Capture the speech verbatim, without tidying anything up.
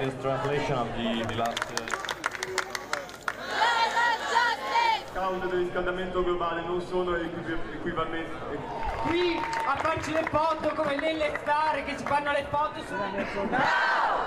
this translation of the, the last... Uh... cause del riscaldamento globale non sono equivalenti. Qui a farci le foto come nelle star che ci fanno le foto su...